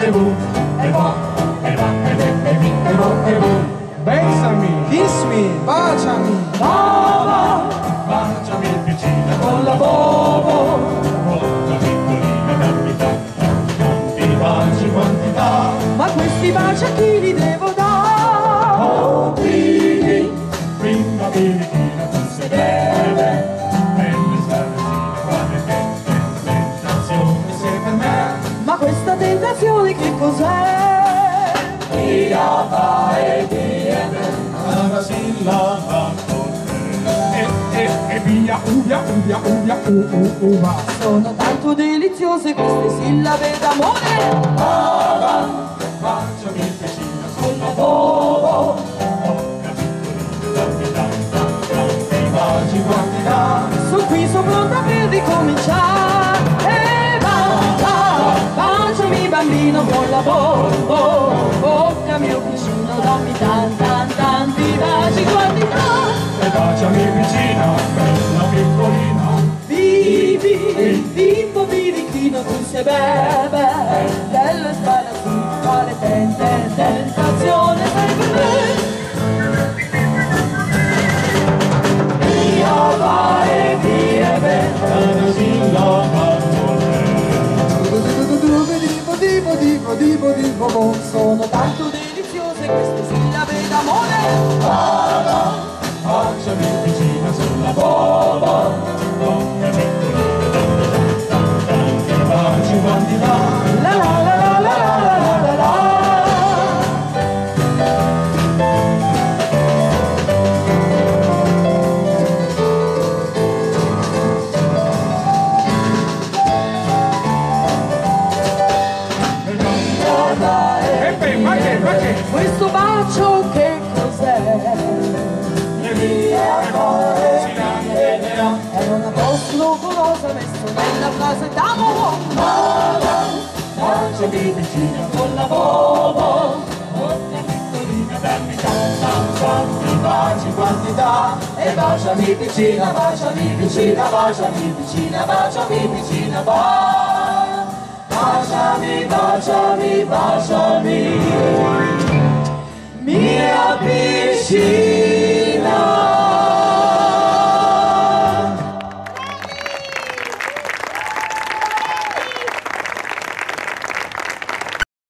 Bésame, kiss me, baciami, Baba, baciami piccina con la bobo, bocca piccolina, dammi tanti baci quantità. ma questi baci a chi li devo dare? Oh, quindi, prima birichina, tu sei beve, belle scarlatine, guarda che tentazione sei per me. Ma questa tentazione che cos'è? Via va e viene, una sillaba con te. E via, va. Sono tanto deliziose queste sillabe d'amore. Baba, baciami piccina sulla bobo, bocca piccolina, dammi tanti baci quantità. Sono qui, sono pronta per ricominciare. E baciami bambino con la bobo, bocca mio piccino, dammi tanti baci quantità. E baciami vicina, bella piccolina. Bimbo birichino, tu sei bebe, delle sparazzine, quale tentazione sei per me. Via va e via una sillaba con te. Sono tanto deliziose queste sillabe d'amore. Baba, baciami vicina sulla bobo, bocca piccolina, tanti baci quantità. La la la la la la la la. Ma che? Questo bacio che cos'è? È una vostro golosa messo nella frase d'amore. Baciami vicina con la bobo, bocca piccolina, dammi tanti baci quantità. E baciami vicina, baciami vicina, baciami vicina, baciami vicina, baciami, baciami, baciami, mia piscina.